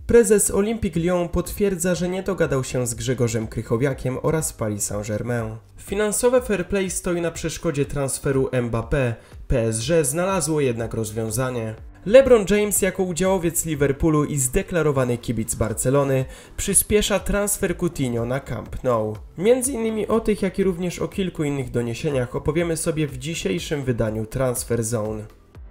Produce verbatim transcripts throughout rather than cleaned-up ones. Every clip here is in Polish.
Prezes Olympique Lyon potwierdza, że nie dogadał się z Grzegorzem Krychowiakiem oraz Paris Saint-Germain. Finansowe fair play stoi na przeszkodzie transferu Mbappé. P S G znalazło jednak rozwiązanie. LeBron James jako udziałowiec Liverpoolu i zdeklarowany kibic Barcelony przyspiesza transfer Coutinho na Camp Nou. Między innymi o tych, jak i również o kilku innych doniesieniach opowiemy sobie w dzisiejszym wydaniu Transfer Zone.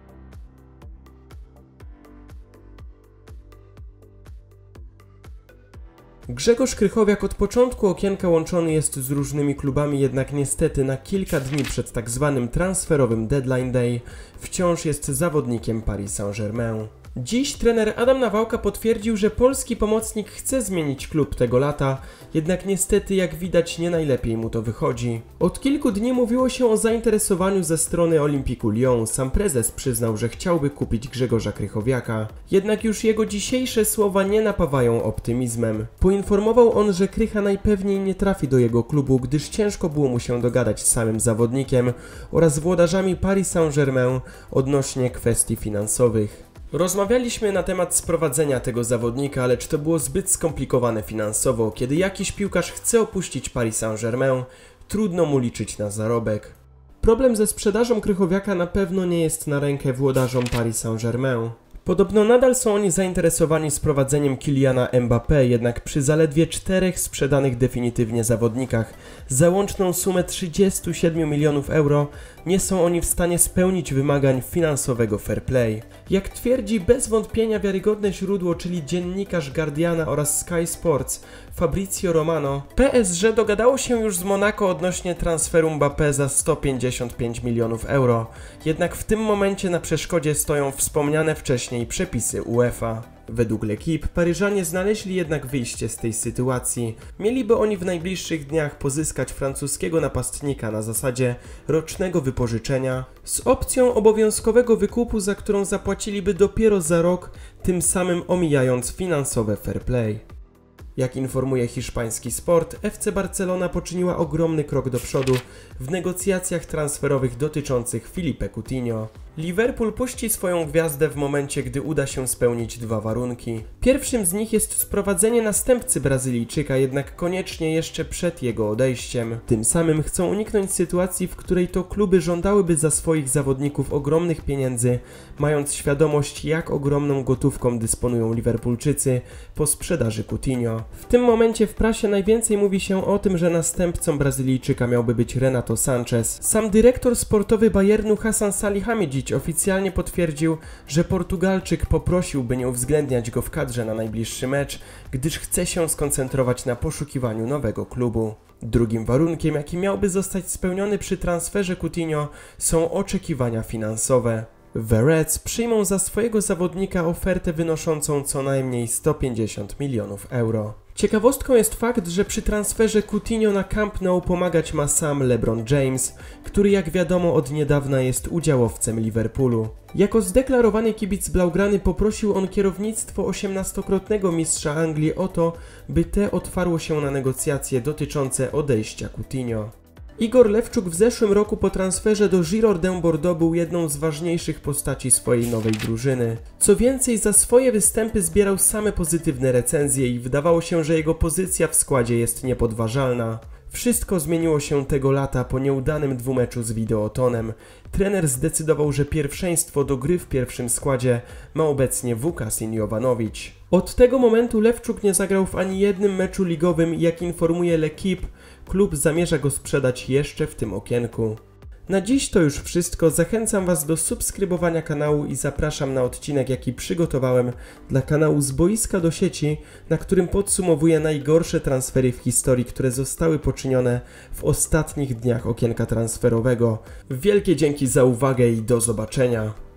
Grzegorz Krychowiak od początku okienka łączony jest z różnymi klubami, jednak niestety na kilka dni przed tak zwanym transferowym deadline day wciąż jest zawodnikiem Paris Saint-Germain. Dziś trener Adam Nawałka potwierdził, że polski pomocnik chce zmienić klub tego lata, jednak niestety jak widać nie najlepiej mu to wychodzi. Od kilku dni mówiło się o zainteresowaniu ze strony Olympique'u Lyon. Sam prezes przyznał, że chciałby kupić Grzegorza Krychowiaka, jednak już jego dzisiejsze słowa nie napawają optymizmem. Poinformował on, że Krycha najpewniej nie trafi do jego klubu, gdyż ciężko było mu się dogadać z samym zawodnikiem oraz włodarzami Paris Saint-Germain odnośnie kwestii finansowych. Rozmawialiśmy na temat sprowadzenia tego zawodnika, lecz to było zbyt skomplikowane finansowo. Kiedy jakiś piłkarz chce opuścić Paris Saint-Germain, trudno mu liczyć na zarobek. Problem ze sprzedażą Krychowiaka na pewno nie jest na rękę włodarzom Paris Saint-Germain. Podobno nadal są oni zainteresowani sprowadzeniem Kyliana Mbappé, jednak przy zaledwie czterech sprzedanych definitywnie zawodnikach za łączną sumę trzydziestu siedmiu milionów euro nie są oni w stanie spełnić wymagań finansowego fair play. Jak twierdzi bez wątpienia wiarygodne źródło, czyli dziennikarz Guardiana oraz Sky Sports Fabrizio Romano, P S G dogadało się już z Monaco odnośnie transferu Mbappé za sto pięćdziesiąt pięć milionów euro, jednak w tym momencie na przeszkodzie stoją wspomniane wcześniej przepisy UEFA. Według L'Équipe Paryżanie znaleźli jednak wyjście z tej sytuacji. Mieliby oni w najbliższych dniach pozyskać francuskiego napastnika na zasadzie rocznego wypożyczenia z opcją obowiązkowego wykupu, za którą zapłaciliby dopiero za rok, tym samym omijając finansowe fair play. Jak informuje hiszpański Sport, F C Barcelona poczyniła ogromny krok do przodu w negocjacjach transferowych dotyczących Philippe Coutinho. Liverpool puści swoją gwiazdę w momencie, gdy uda się spełnić dwa warunki. Pierwszym z nich jest sprowadzenie następcy Brazylijczyka, jednak koniecznie jeszcze przed jego odejściem. Tym samym chcą uniknąć sytuacji, w której to kluby żądałyby za swoich zawodników ogromnych pieniędzy, mając świadomość, jak ogromną gotówką dysponują Liverpoolczycy po sprzedaży Coutinho. W tym momencie w prasie najwięcej mówi się o tym, że następcą Brazylijczyka miałby być Renato Sanchez. Sam dyrektor sportowy Bayernu Hasan Salihamidzic oficjalnie potwierdził, że Portugalczyk poprosił, by nie uwzględniać go w kadrze na najbliższy mecz, gdyż chce się skoncentrować na poszukiwaniu nowego klubu. Drugim warunkiem, jaki miałby zostać spełniony przy transferze Coutinho, są oczekiwania finansowe. The Reds przyjmą za swojego zawodnika ofertę wynoszącą co najmniej sto pięćdziesiąt milionów euro. Ciekawostką jest fakt, że przy transferze Coutinho na Camp Nou pomagać ma sam LeBron James, który jak wiadomo od niedawna jest udziałowcem Liverpoolu. Jako zdeklarowany kibic blaugrany poprosił on kierownictwo osiemnastokrotnego mistrza Anglii o to, by te otwarło się na negocjacje dotyczące odejścia Coutinho. Igor Lewczuk w zeszłym roku po transferze do Girondins Bordeaux był jedną z ważniejszych postaci swojej nowej drużyny. Co więcej, za swoje występy zbierał same pozytywne recenzje i wydawało się, że jego pozycja w składzie jest niepodważalna. Wszystko zmieniło się tego lata po nieudanym dwumeczu z Videotonem. Trener zdecydował, że pierwszeństwo do gry w pierwszym składzie ma obecnie Vukasin Jovanovic. Od tego momentu Lewczuk nie zagrał w ani jednym meczu ligowym i jak informuje L'Équipe, klub zamierza go sprzedać jeszcze w tym okienku. Na dziś to już wszystko. Zachęcam Was do subskrybowania kanału i zapraszam na odcinek, jaki przygotowałem dla kanału Z boiska do sieci, na którym podsumowuję najgorsze transfery w historii, które zostały poczynione w ostatnich dniach okienka transferowego. Wielkie dzięki za uwagę i do zobaczenia.